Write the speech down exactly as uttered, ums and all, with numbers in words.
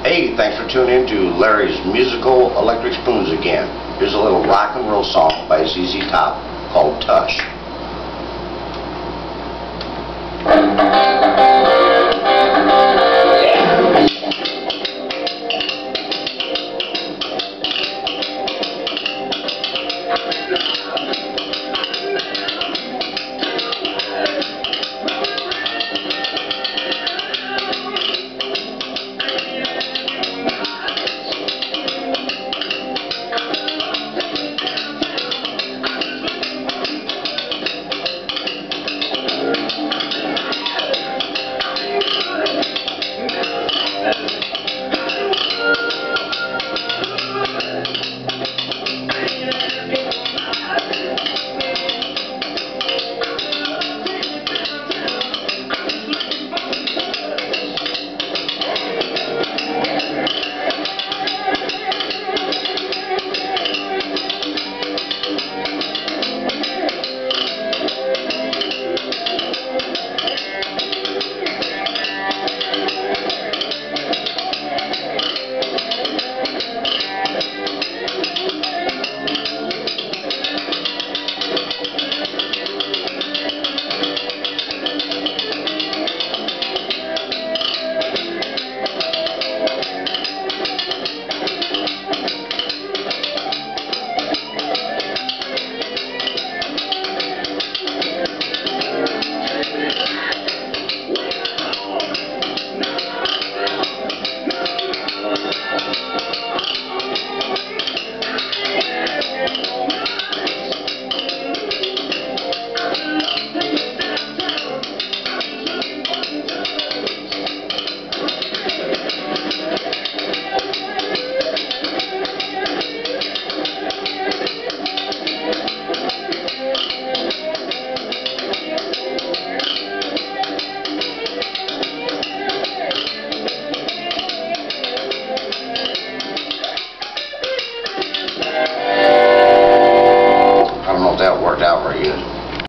Hey, thanks for tuning in to Larry's Musical Electric Spoons again. Here's a little rock and roll song by Z Z Top called Tush.